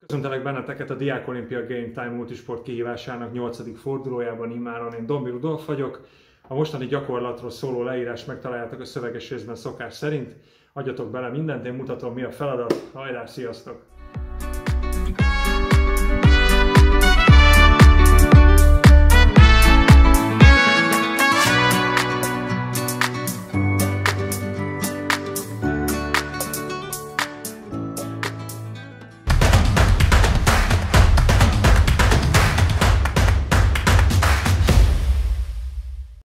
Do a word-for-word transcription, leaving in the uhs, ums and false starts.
Köszöntelek benneteket a Diák Olimpia Game Time multisport kihívásának nyolcadik fordulójában immáron. Én Dombi Rudolf vagyok. A mostani gyakorlatról szóló leírás megtaláljátok a szöveges részben szokás szerint. Adjatok bele mindent, én mutatom, mi a feladat. Hajrá, sziasztok!